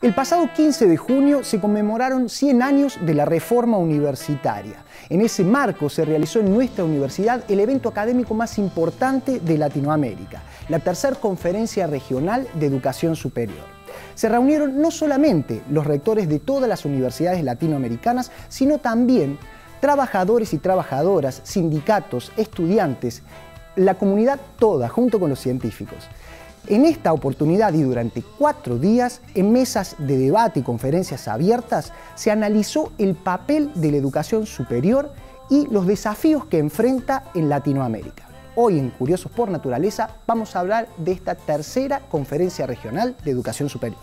El pasado 15 de junio se conmemoraron 100 años de la reforma universitaria. En ese marco se realizó en nuestra universidad el evento académico más importante de Latinoamérica, la tercera Conferencia Regional de Educación Superior. Se reunieron no solamente los rectores de todas las universidades latinoamericanas, sino también trabajadores y trabajadoras, sindicatos, estudiantes, la comunidad toda, junto con los científicos. En esta oportunidad y durante 4 días, en mesas de debate y conferencias abiertas, se analizó el papel de la educación superior y los desafíos que enfrenta en Latinoamérica. Hoy en Curiosos por Naturaleza vamos a hablar de esta tercera Conferencia Regional de Educación Superior.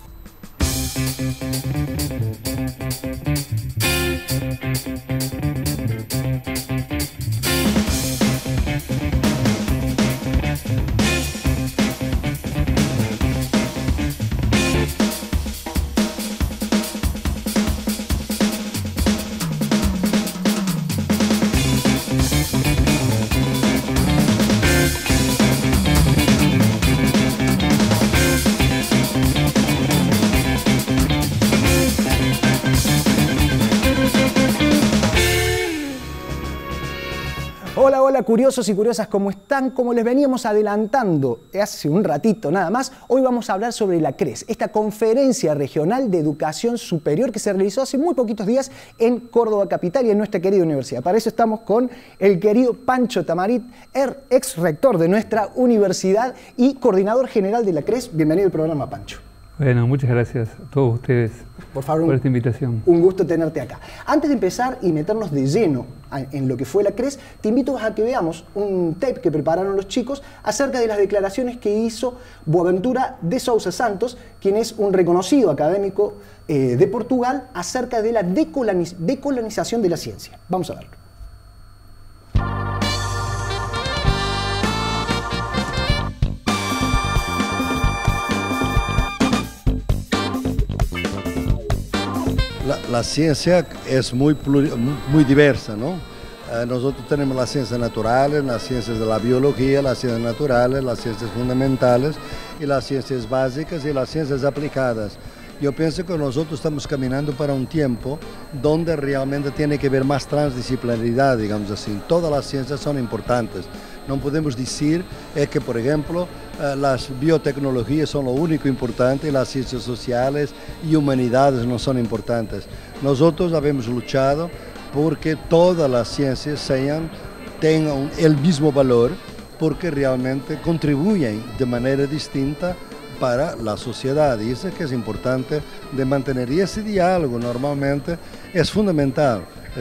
Hola, hola curiosos y curiosas, ¿cómo están? Como les veníamos adelantando hace un ratito nada más, hoy vamos a hablar sobre la CRES, esta Conferencia Regional de Educación Superior que se realizó hace muy poquitos días en Córdoba Capital y en nuestra querida universidad. Para eso estamos con el querido Pancho Tamarit, ex rector de nuestra universidad y coordinador general de la CRES. Bienvenido al programa, Pancho. Bueno, muchas gracias a todos ustedes por esta invitación. Un gusto tenerte acá. Antes de empezar y meternos de lleno en lo que fue la CRES, te invito a que veamos un tape que prepararon los chicos acerca de las declaraciones que hizo Boaventura de Sousa Santos, quien es un reconocido académico de Portugal, acerca de la decolonización de la ciencia. Vamos a verlo. La ciencia es muy diversa, ¿no? Nosotros tenemos las ciencias naturales, las ciencias de la biología, las ciencias naturales, las ciencias fundamentales y las ciencias básicas y las ciencias aplicadas. Yo pienso que nosotros estamos caminando para un tiempo donde realmente tiene que haber más transdisciplinaridad, digamos así. Todas las ciencias son importantes. No podemos decir que, por ejemplo, las biotecnologías son lo único importante y las ciencias sociales y humanidades no son importantes. Nosotros habemos luchado porque todas las ciencias tengan el mismo valor, porque realmente contribuyen de manera distinta para la sociedad, y eso que es importante de mantener. Y ese diálogo normalmente es fundamental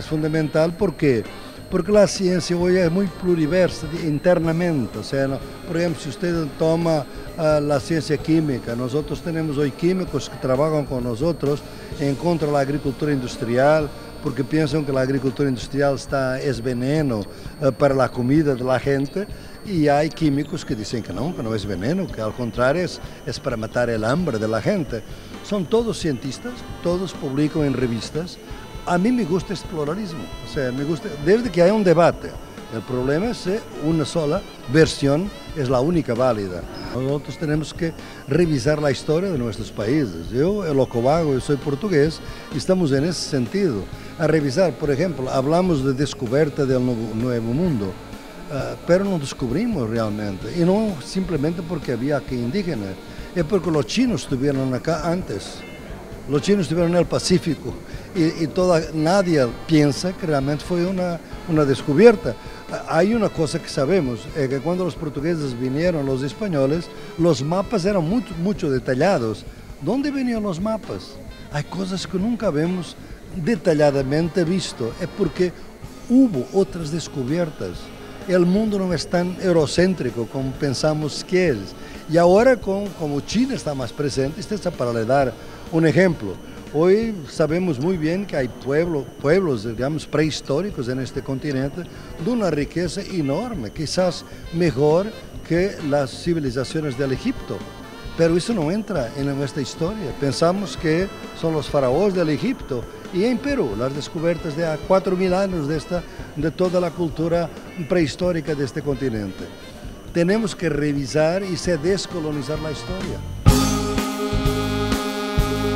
porque la ciencia hoy es muy pluriversa internamente. O sea, por ejemplo, si usted toma la ciencia química, nosotros tenemos hoy químicos que trabajan con nosotros en contra de la agricultura industrial, porque piensan que la agricultura industrial es veneno para la comida de la gente. Y hay químicos que dicen que no es veneno, que al contrario es para matar el hambre de la gente. Son todos cientistas, todos publican en revistas. A mí me gusta este pluralismo, o sea, me gusta, desde que hay un debate. El problema es que una sola versión es la única válida. Nosotros tenemos que revisar la historia de nuestros países. Yo soy portugués, y estamos en ese sentido. A revisar, por ejemplo, hablamos de descoberta del nuevo mundo. Pero no descubrimos realmente, y no simplemente porque había aquí indígenas, es porque los chinos estuvieron acá antes, los chinos estuvieron en el Pacífico, y nadie piensa que realmente fue una descubierta. Hay una cosa que sabemos, es que cuando los portugueses vinieron, los españoles, los mapas eran mucho detallados. ¿Dónde venían los mapas? Hay cosas que nunca vemos detalladamente visto, es porque hubo otras descubiertas. El mundo no es tan eurocéntrico como pensamos que es. Y ahora, como China está más presente, esto es para le dar un ejemplo. Hoy sabemos muy bien que hay pueblos, digamos, prehistóricos en este continente de una riqueza enorme, quizás mejor que las civilizaciones del Egipto. Pero eso no entra en nuestra historia. Pensamos que son los faraones del Egipto. Y en Perú, las descubiertas de 4.000 años de toda la cultura prehistórica de este continente. Tenemos que revisar y descolonizar la historia.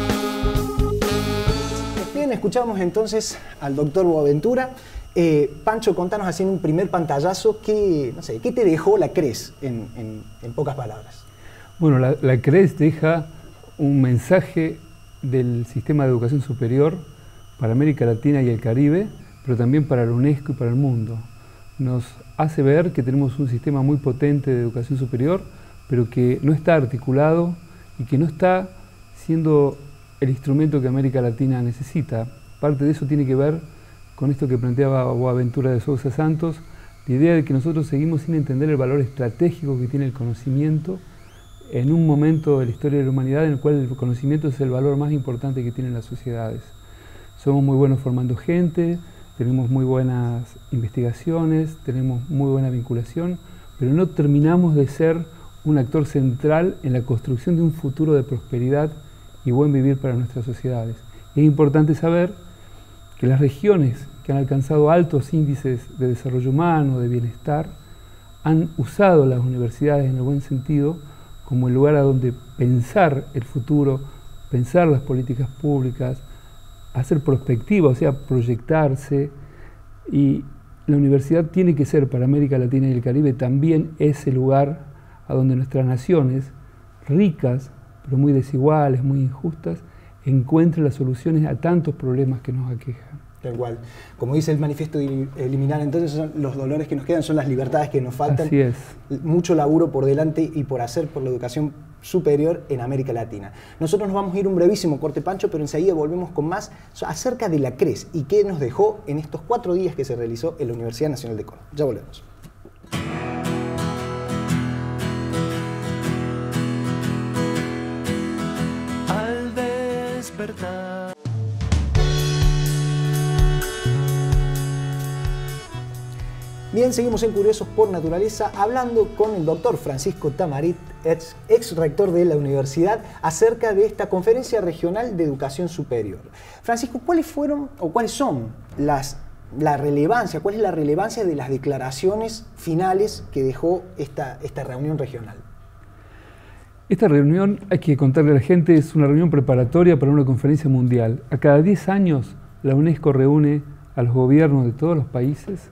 escuchamos entonces al doctor Boaventura. Pancho, contanos así en un primer pantallazo, ¿qué te dejó la CRES en pocas palabras? Bueno, la CRES deja un mensaje del sistema de educación superior para América Latina y el Caribe, pero también para la UNESCO y para el mundo. Nos hace ver que tenemos un sistema muy potente de educación superior, pero que no está articulado y que no está siendo el instrumento que América Latina necesita. Parte de eso tiene que ver con esto que planteaba Boaventura de Sousa Santos, la idea de que nosotros seguimos sin entender el valor estratégico que tiene el conocimiento en un momento de la historia de la humanidad en el cual el conocimiento es el valor más importante que tienen las sociedades. Somos muy buenos formando gente, tenemos muy buenas investigaciones, tenemos muy buena vinculación, pero no terminamos de ser un actor central en la construcción de un futuro de prosperidad y buen vivir para nuestras sociedades. Es importante saber que las regiones que han alcanzado altos índices de desarrollo humano, de bienestar, han usado las universidades en el buen sentido como el lugar a donde pensar el futuro, pensar las políticas públicas, hacer perspectiva, o sea, proyectarse. Y la universidad tiene que ser para América Latina y el Caribe también ese lugar a donde nuestras naciones, ricas, pero muy desiguales, muy injustas, encuentren las soluciones a tantos problemas que nos aquejan. Tal cual. Como dice el manifiesto Eliminar, entonces son los dolores que nos quedan, son las libertades que nos faltan. Así es. Mucho laburo por delante y por hacer por la educación superior en América Latina. Nosotros nos vamos a ir un brevísimo corte, Pancho, pero enseguida volvemos con más acerca de la CRES y qué nos dejó en estos 4 días que se realizó en la Universidad Nacional de Córdoba. Ya volvemos. Al despertar. Bien, seguimos en Curiosos por Naturaleza hablando con el doctor Francisco Tamarit, ex rector de la universidad, acerca de esta conferencia regional de educación superior. Francisco, ¿cuáles son la relevancia de las declaraciones finales que dejó esta reunión regional? Esta reunión, hay que contarle a la gente, es una reunión preparatoria para una conferencia mundial. A cada 10 años la UNESCO reúne a los gobiernos de todos los países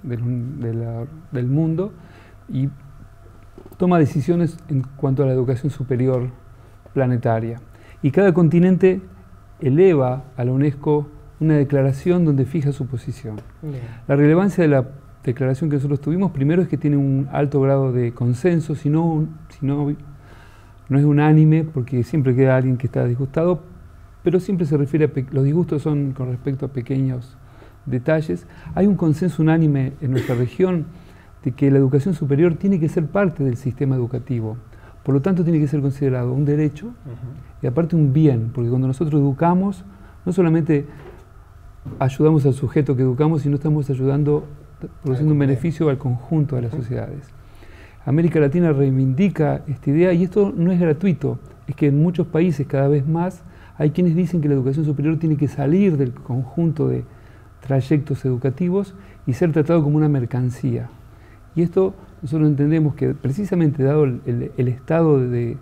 del mundo y toma decisiones en cuanto a la educación superior planetaria. Y cada continente eleva a la UNESCO una declaración donde fija su posición. Bien. La relevancia de la declaración que nosotros tuvimos, primero es que tiene un alto grado de consenso, no es unánime, porque siempre queda alguien que está disgustado, pero siempre se refiere a los disgustos son con respecto a pequeños detalles. Hay un consenso unánime en nuestra región de que la educación superior tiene que ser parte del sistema educativo, por lo tanto tiene que ser considerado un derecho y aparte un bien, porque cuando nosotros educamos, no solamente ayudamos al sujeto que educamos, sino estamos ayudando, produciendo un beneficio al conjunto de las sociedades. América Latina reivindica esta idea y esto no es gratuito, es que en muchos países cada vez más hay quienes dicen que la educación superior tiene que salir del conjunto de trayectos educativos y ser tratado como una mercancía. Y esto nosotros entendemos que precisamente dado el estado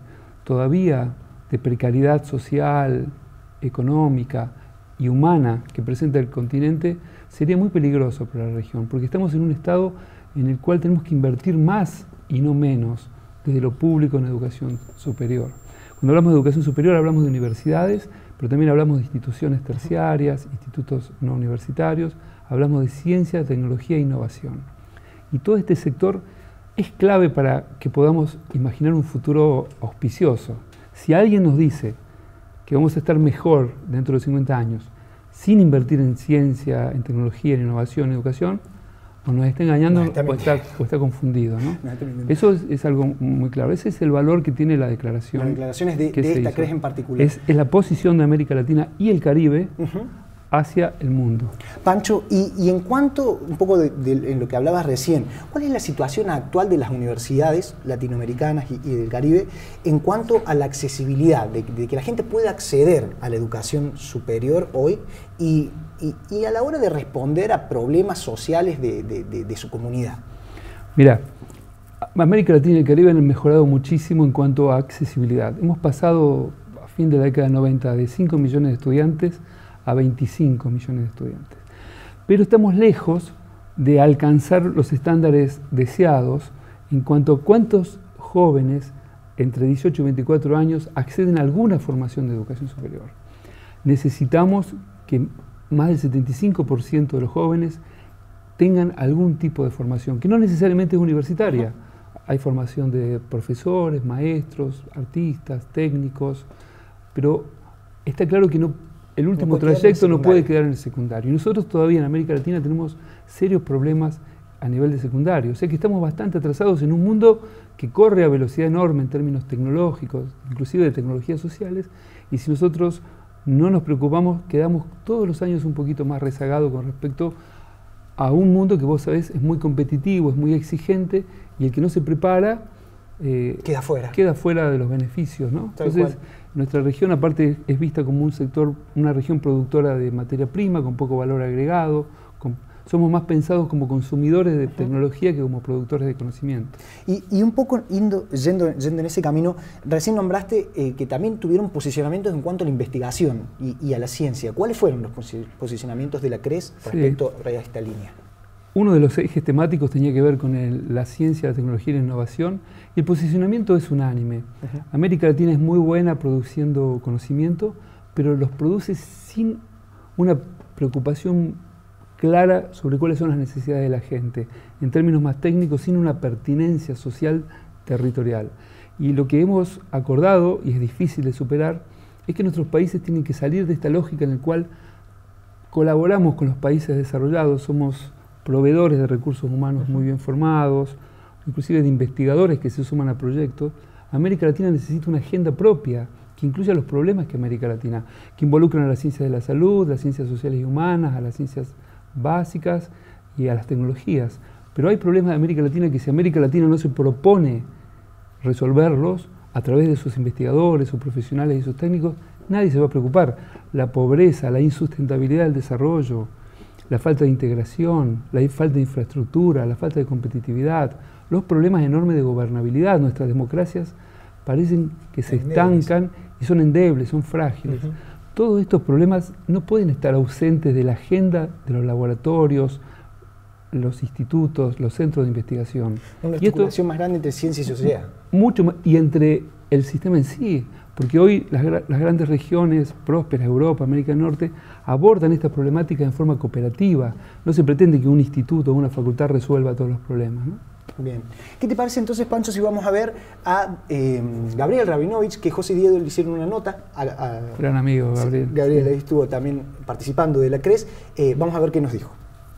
todavía de precariedad social, económica y humana que presenta el continente, sería muy peligroso para la región, porque estamos en un estado en el cual tenemos que invertir más y no menos desde lo público en educación superior. Cuando hablamos de educación superior hablamos de universidades, pero también hablamos de instituciones terciarias, institutos no universitarios, hablamos de ciencia, tecnología e innovación. Y todo este sector es clave para que podamos imaginar un futuro auspicioso. Si alguien nos dice que vamos a estar mejor dentro de 50 años sin invertir en ciencia, en tecnología, en innovación, en educación, o nos está engañando o está confundido, ¿no? Eso es algo muy claro. Ese es el valor que tiene la declaración. Las declaraciones de esta CRES en particular. Es la posición de América Latina y el Caribe hacia el mundo. Pancho, y en cuanto, un poco en lo que hablabas recién, ¿cuál es la situación actual de las universidades latinoamericanas y del Caribe en cuanto a la accesibilidad, de que la gente pueda acceder a la educación superior hoy y a la hora de responder a problemas sociales de su comunidad? Mira, América Latina y el Caribe han mejorado muchísimo en cuanto a accesibilidad. Hemos pasado, a fin de la década de 90, de 5 millones de estudiantes a 25 millones de estudiantes. Pero estamos lejos de alcanzar los estándares deseados en cuanto a cuántos jóvenes entre 18 y 24 años acceden a alguna formación de educación superior. Necesitamos que más del 75% de los jóvenes tengan algún tipo de formación, que no necesariamente es universitaria. Hay formación de profesores, maestros, artistas, técnicos, pero está claro que el último trayecto no puede quedar en el secundario. Y nosotros todavía en América Latina tenemos serios problemas a nivel de secundario. O sea que estamos bastante atrasados en un mundo que corre a velocidad enorme en términos tecnológicos, inclusive de tecnologías sociales, y si nosotros no nos preocupamos, quedamos todos los años un poquito más rezagados con respecto a un mundo que vos sabés es muy competitivo, es muy exigente, y el que no se prepara queda fuera de los beneficios, ¿no? Entonces, nuestra región aparte es vista como un sector, una región productora de materia prima con poco valor agregado. Somos más pensados como consumidores de tecnología que como productores de conocimiento. Y un poco yendo en ese camino, recién nombraste que también tuvieron posicionamientos en cuanto a la investigación y a la ciencia. ¿Cuáles fueron los posicionamientos de la CRES respecto a esta línea? Uno de los ejes temáticos tenía que ver con la ciencia, la tecnología y la innovación, y el posicionamiento es unánime. América Latina es muy buena produciendo conocimiento, pero los produce sin una preocupación clara sobre cuáles son las necesidades de la gente, en términos más técnicos, sin una pertinencia social territorial. Y lo que hemos acordado, y es difícil de superar, es que nuestros países tienen que salir de esta lógica en la cual colaboramos con los países desarrollados, somos proveedores de recursos humanos muy bien formados, inclusive de investigadores que se suman a proyectos. América Latina necesita una agenda propia que incluya los problemas que América Latina, que involucran a las ciencias de la salud, las ciencias sociales y humanas, a las ciencias básicas y a las tecnologías. Pero hay problemas de América Latina que si América Latina no se propone resolverlos a través de sus investigadores, sus profesionales y sus técnicos, nadie se va a preocupar. La pobreza, la insustentabilidad del desarrollo, la falta de integración, la falta de infraestructura, la falta de competitividad, los problemas enormes de gobernabilidad. Nuestras democracias parecen que se estancan y son endebles, son frágiles. Todos estos problemas no pueden estar ausentes de la agenda de los laboratorios, los institutos, los centros de investigación. Una articulación más grande entre ciencia y sociedad. Mucho más, y entre el sistema en sí, porque hoy las grandes regiones prósperas, Europa, América del Norte, abordan esta problemática en forma cooperativa. No se pretende que un instituto o una facultad resuelva todos los problemas, ¿no? Bien. ¿Qué te parece entonces, Pancho, si vamos a ver a Gabriel Rabinovich, que José y Diego le hicieron una nota? Gran amigo, Gabriel. Gabriel estuvo también participando de la CRES. Vamos a ver qué nos dijo.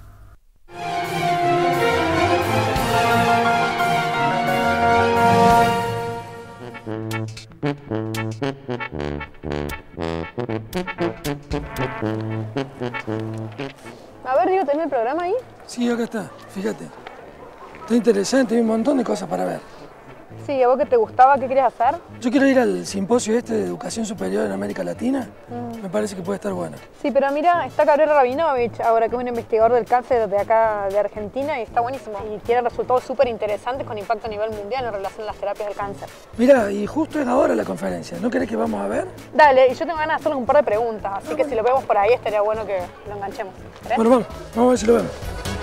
A ver, Diego, ¿tenés el programa ahí? Sí, acá está, fíjate. Está interesante, hay un montón de cosas para ver. Sí, ¿a vos qué te gustaba? ¿Qué querías hacer? Yo quiero ir al simposio de educación superior en América Latina. Me parece que puede estar bueno. Sí, pero mira, está Gabriel Rabinovich, ahora que es un investigador del cáncer de acá de Argentina y está buenísimo. Y tiene resultados súper interesantes con impacto a nivel mundial en relación a las terapias del cáncer. Mira, y justo es ahora la conferencia. ¿No querés que vamos a ver? Dale, y yo tengo ganas de hacerle un par de preguntas, así que si lo vemos por ahí estaría bueno que lo enganchemos. ¿Querés? Bueno, vamos a ver si lo vemos.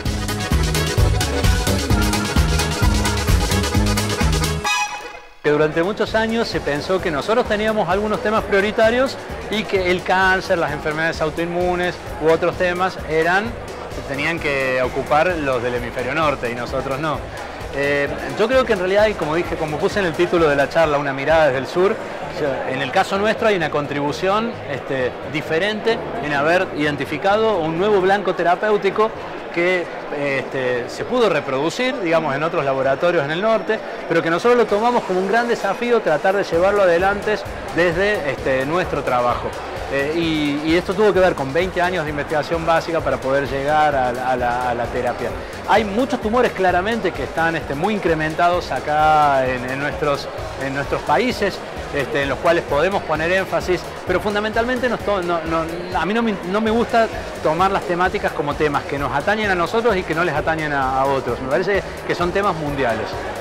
Que durante muchos años se pensó que nosotros teníamos algunos temas prioritarios y que el cáncer, las enfermedades autoinmunes u otros temas tenían que ocupar los del hemisferio norte y nosotros no. Yo creo que en realidad, como puse en el título de la charla, una mirada desde el sur, en el caso nuestro hay una contribución diferente en haber identificado un nuevo blanco terapéutico que se pudo reproducir, digamos, en otros laboratorios en el norte, pero que nosotros lo tomamos como un gran desafío tratar de llevarlo adelante desde nuestro trabajo. Y esto tuvo que ver con 20 años de investigación básica para poder llegar a la terapia. Hay muchos tumores claramente que están muy incrementados acá en nuestros países, en los cuales podemos poner énfasis, pero fundamentalmente a mí no me gusta tomar las temáticas como temas que nos atañen a nosotros y que no les atañen a otros. Me parece que son temas mundiales.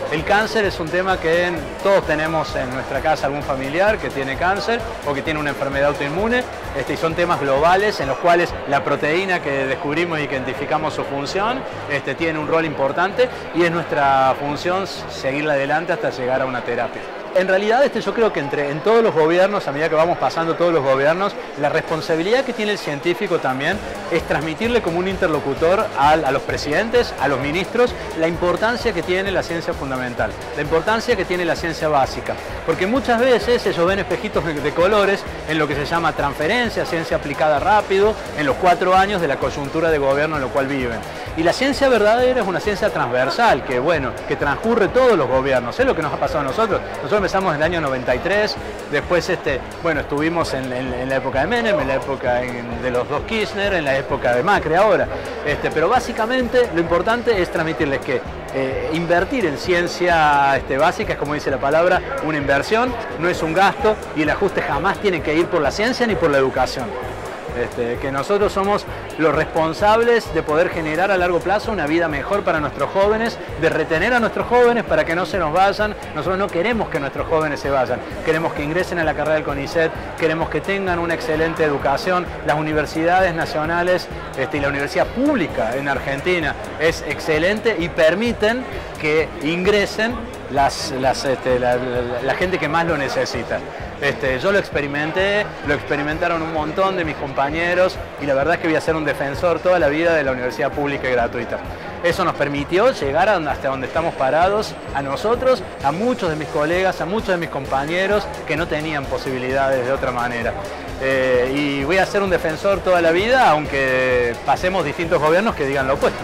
El cáncer es un tema que todos tenemos en nuestra casa algún familiar que tiene cáncer o que tiene una enfermedad autoinmune, y son temas globales en los cuales la proteína que descubrimos y que identificamos su función tiene un rol importante y es nuestra función seguirla adelante hasta llegar a una terapia. En realidad yo creo que en todos los gobiernos, a medida que vamos pasando todos los gobiernos, la responsabilidad que tiene el científico también es transmitirle como un interlocutor a los presidentes, a los ministros, la importancia que tiene la ciencia fundamental, la importancia que tiene la ciencia básica. Porque muchas veces ellos ven espejitos de colores en lo que se llama transferencia, ciencia aplicada rápido, en los 4 años de la coyuntura de gobierno en lo cual viven. Y la ciencia verdadera es una ciencia transversal, que transcurre todos los gobiernos. Es lo que nos ha pasado a nosotros. Nosotros empezamos en el año 93, después estuvimos en la época de Menem, en la época de los dos Kirchner, en la época de Macri ahora. Pero básicamente lo importante es transmitirles que invertir en ciencia básica es, como dice la palabra, una inversión, no es un gasto, y el ajuste jamás tiene que ir por la ciencia ni por la educación. Que nosotros somos los responsables de poder generar a largo plazo una vida mejor para nuestros jóvenes, de retener a nuestros jóvenes para que no se nos vayan. Nosotros no queremos que nuestros jóvenes se vayan, queremos que ingresen a la carrera del CONICET, queremos que tengan una excelente educación. Las universidades nacionales y la universidad pública en Argentina es excelente y permiten que ingresen la gente que más lo necesita. Yo lo experimenté, lo experimentaron un montón de mis compañeros y la verdad es que voy a ser un defensor toda la vida de la universidad pública y gratuita. Eso nos permitió llegar hasta donde estamos parados, a nosotros, a muchos de mis colegas, a muchos de mis compañeros que no tenían posibilidades de otra manera. Y voy a ser un defensor toda la vida, aunque pasemos distintos gobiernos que digan lo opuesto.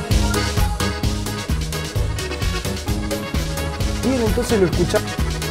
Bien, entonces lo escuchamos.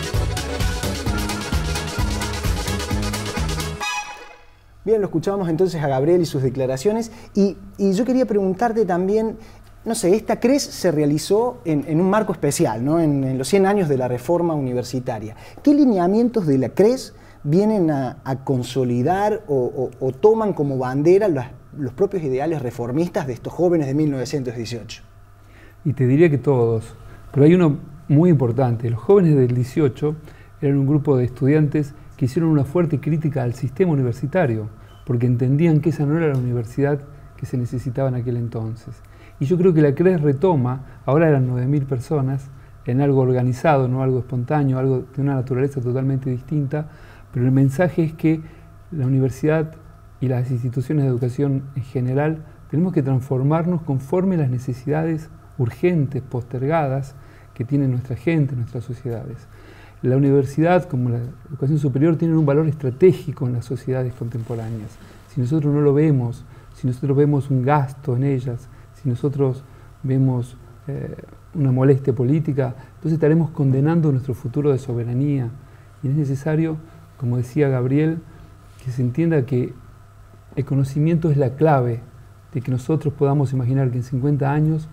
Bien, lo escuchábamos entonces a Gabriel y sus declaraciones y yo quería preguntarte también, no sé, esta CRES se realizó en un marco especial, ¿no? En los 100 años de la reforma universitaria. ¿Qué lineamientos de la CRES vienen a consolidar o toman como bandera los propios ideales reformistas de estos jóvenes de 1918? Y te diría que todos, pero hay uno muy importante. Los jóvenes del 18 eran un grupo de estudiantes que hicieron una fuerte crítica al sistema universitario, porque entendían que esa no era la universidad que se necesitaba en aquel entonces. Y yo creo que la CRES retoma, ahora eran 9.000 personas, en algo organizado, no algo espontáneo, algo de una naturaleza totalmente distinta, pero el mensaje es que la universidad y las instituciones de educación en general tenemos que transformarnos conforme a las necesidades urgentes, postergadas, que tiene nuestra gente, nuestras sociedades. La universidad, como la educación superior, tienen un valor estratégico en las sociedades contemporáneas. Si nosotros no lo vemos, si nosotros vemos un gasto en ellas, si nosotros vemos una molestia política, entonces estaremos condenando nuestro futuro de soberanía. Y es necesario, como decía Gabriel, que se entienda que el conocimiento es la clave de que nosotros podamos imaginar que en 50 años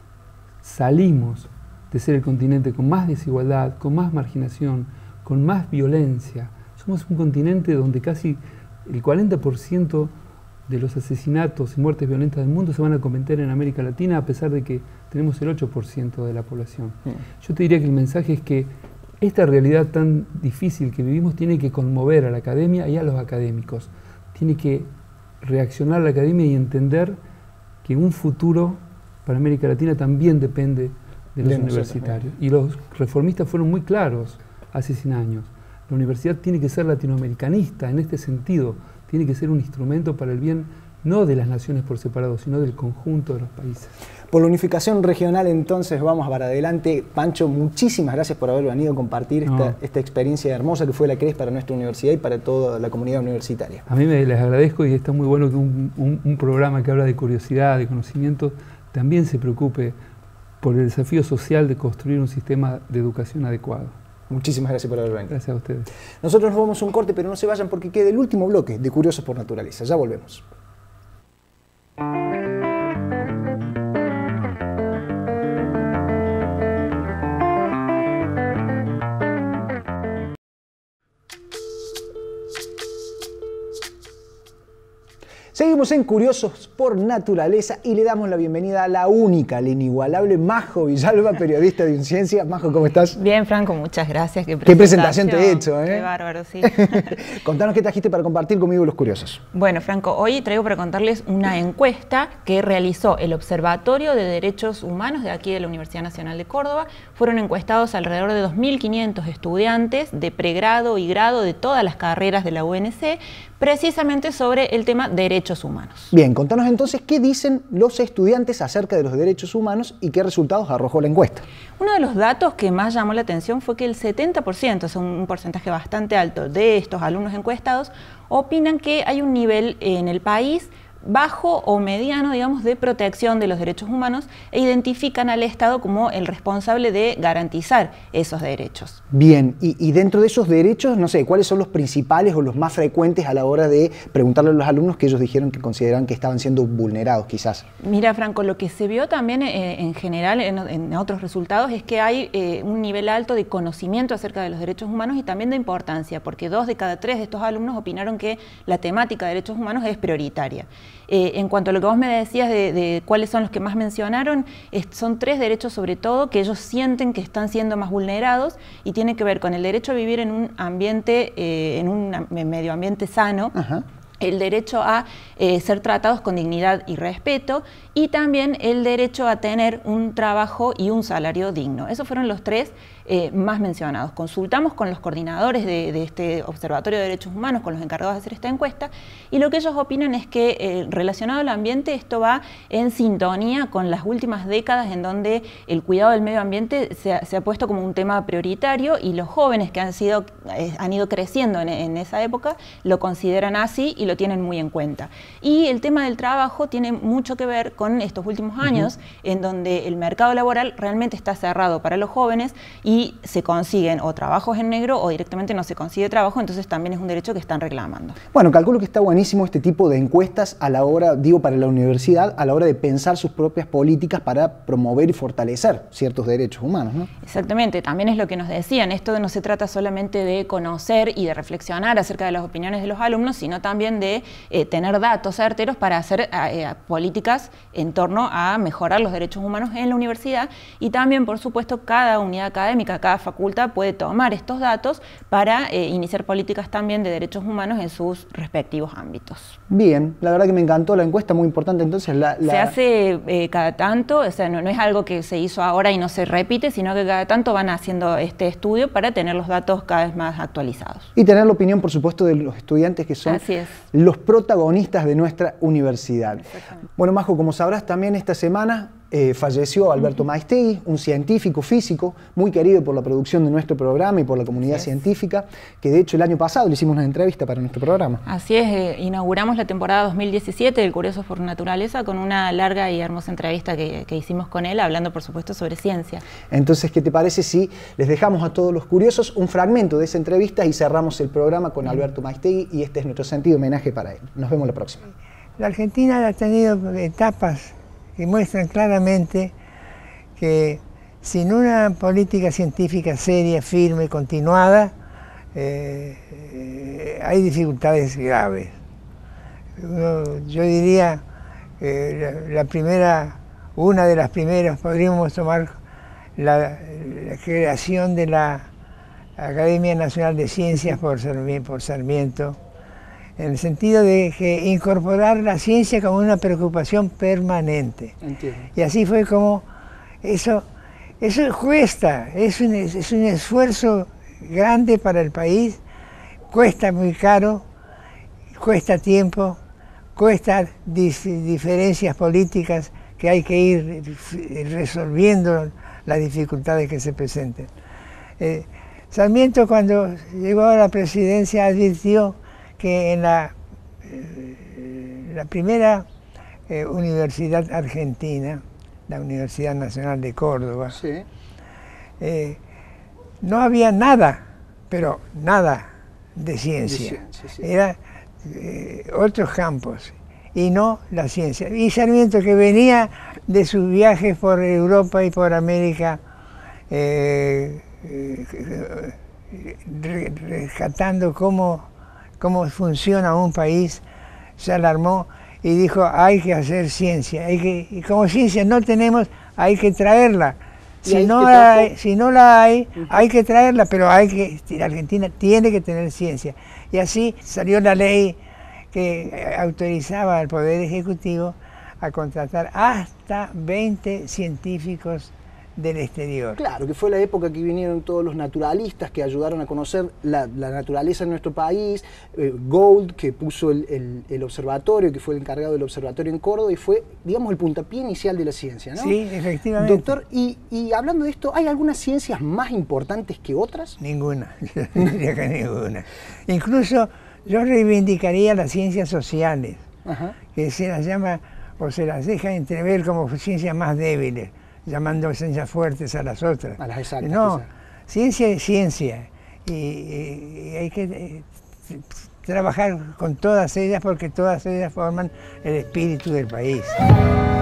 salimos de ser el continente con más desigualdad, con más marginación, con más violencia. Somos un continente donde casi el 40% de los asesinatos y muertes violentas del mundo se van a cometer en América Latina, a pesar de que tenemos el 8% de la población. Yo te diría que el mensaje es que esta realidad tan difícil que vivimos tiene que conmover a la academia y a los académicos. Tiene que reaccionar la academia y entender que un futuro para América Latina también depende de los universitarios. Y los reformistas fueron muy claros hace 100 años. La universidad tiene que ser latinoamericanista en este sentido, tiene que ser un instrumento para el bien no de las naciones por separado, sino del conjunto de los países. Por la unificación regional, entonces, vamos para adelante. Pancho, muchísimas gracias por haber venido a compartir esta experiencia hermosa que fue la CRES para nuestra universidad y para toda la comunidad universitaria. A mí les agradezco y está muy bueno que un programa que habla de curiosidad, de conocimiento, también se preocupe por el desafío social de construir un sistema de educación adecuado. Muchísimas gracias por haber venido. Gracias a ustedes. Nosotros nos vamos a un corte, pero no se vayan porque queda el último bloque de Curiosos por Naturaleza. Ya volvemos. Seguimos en Curiosos por Naturaleza y le damos la bienvenida a la única, la inigualable Majo Villalba, periodista de Unciencia. Majo, ¿cómo estás? Bien, Franco, muchas gracias. Qué presentación te he hecho, ¿eh? Qué bárbaro, sí. Contanos qué trajiste para compartir conmigo los curiosos. Bueno, Franco, hoy traigo para contarles una encuesta que realizó el Observatorio de Derechos Humanos de aquí de la Universidad Nacional de Córdoba. Fueron encuestados alrededor de 2.500 estudiantes de pregrado y grado de todas las carreras de la UNC, precisamente sobre el tema derechos humanos. Bien, contanos entonces qué dicen los estudiantes acerca de los derechos humanos y qué resultados arrojó la encuesta. Uno de los datos que más llamó la atención fue que el 70%, es un porcentaje bastante alto de estos alumnos encuestados, opinan que hay un nivel en el país bajo o mediano, digamos, de protección de los derechos humanos e identifican al Estado como el responsable de garantizar esos derechos. Bien, y dentro de esos derechos, no sé, ¿cuáles son los principales o los más frecuentes a la hora de preguntarle a los alumnos que ellos dijeron que consideraban que estaban siendo vulnerados, quizás? Mira, Franco, lo que se vio también en general en otros resultados es que hay un nivel alto de conocimiento acerca de los derechos humanos y también de importancia, porque 2 de cada 3 de estos alumnos opinaron que la temática de derechos humanos es prioritaria. En cuanto a lo que vos me decías de cuáles son los que más mencionaron, son 3 derechos sobre todo que ellos sienten que están siendo más vulnerados y tiene que ver con el derecho a vivir en un ambiente, en un medio ambiente sano. Ajá. El derecho a ser tratados con dignidad y respeto y también el derecho a tener un trabajo y un salario digno. Esos fueron los 3 más mencionados. Consultamos con los coordinadores de este Observatorio de Derechos Humanos, con los encargados de hacer esta encuesta, y lo que ellos opinan es que relacionado al ambiente esto va en sintonía con las últimas décadas en donde el cuidado del medio ambiente se ha puesto como un tema prioritario y los jóvenes que han ido creciendo en esa época lo consideran así y lo tienen muy en cuenta. Y el tema del trabajo tiene mucho que ver con estos últimos años en donde el mercado laboral realmente está cerrado para los jóvenes y se consiguen o trabajos en negro o directamente no se consigue trabajo, entonces también es un derecho que están reclamando. Bueno, calculo que está buenísimo este tipo de encuestas a la hora, digo, para la universidad, a la hora de pensar sus propias políticas para promover y fortalecer ciertos derechos humanos, ¿no? Exactamente, también es lo que nos decían, esto no se trata solamente de conocer y de reflexionar acerca de las opiniones de los alumnos, sino también de tener datos certeros para hacer políticas en torno a mejorar los derechos humanos en la universidad y también, por supuesto, cada unidad académica, cada facultad puede tomar estos datos para iniciar políticas también de derechos humanos en sus respectivos ámbitos. Bien, la verdad que me encantó la encuesta, muy importante entonces. Se hace cada tanto, o sea, no es algo que se hizo ahora y no se repite, sino que cada tanto van haciendo este estudio para tener los datos cada vez más actualizados. Y tener la opinión, por supuesto, de los estudiantes que son los protagonistas de nuestra universidad. Bueno, Majo, como sabrás, también esta semana falleció Alberto Maistegui, un científico físico muy querido por la producción de nuestro programa y por la comunidad científica, que de hecho el año pasado le hicimos una entrevista para nuestro programa. Así es, inauguramos la temporada 2017 del Curiosos por Naturaleza con una larga y hermosa entrevista que hicimos con él, hablando por supuesto sobre ciencia. Entonces, ¿qué te parece si les dejamos a todos los curiosos un fragmento de esa entrevista y cerramos el programa con Alberto Maistegui y este es nuestro sentido homenaje para él? Nos vemos la próxima. La Argentina ha tenido etapas que muestran claramente que sin una política científica seria, firme, continuada, hay dificultades graves. Yo diría que una de las primeras podríamos tomar la creación de la Academia Nacional de Ciencias por Sarmiento, en el sentido de que incorporar la ciencia como una preocupación permanente. Entiendo. Y así fue como eso cuesta, es un esfuerzo grande para el país, cuesta muy caro, cuesta tiempo, cuesta diferencias políticas que hay que ir resolviendo las dificultades que se presenten. Sarmiento, cuando llegó a la presidencia, advirtió que en la primera universidad argentina, la Universidad Nacional de Córdoba, no había nada, pero nada de ciencia. Era otros campos y no la ciencia. Y Sarmiento, que venía de sus viajes por Europa y por América, rescatando cómo funciona un país, se alarmó y dijo, hay que hacer ciencia, y como ciencia no tenemos, hay que traerla. Si no la hay, hay que traerla, pero la Argentina tiene que tener ciencia. Y así salió la ley que autorizaba al Poder Ejecutivo a contratar hasta 20 científicos del exterior. Claro, que fue la época que vinieron todos los naturalistas que ayudaron a conocer la naturaleza en nuestro país, Gould, que puso el observatorio, que fue el encargado del observatorio en Córdoba, y fue, digamos, el puntapié inicial de la ciencia, ¿no? Sí, efectivamente. Doctor, y hablando de esto, ¿hay algunas ciencias más importantes que otras? Ninguna, yo diría que ninguna. Incluso yo reivindicaría las ciencias sociales, que se las llama, o se las deja entrever como ciencias más débiles, llamando ciencias fuertes a las otras. A las exactas. No, quizás. ciencia es ciencia y hay que trabajar con todas ellas porque todas ellas forman el espíritu del país.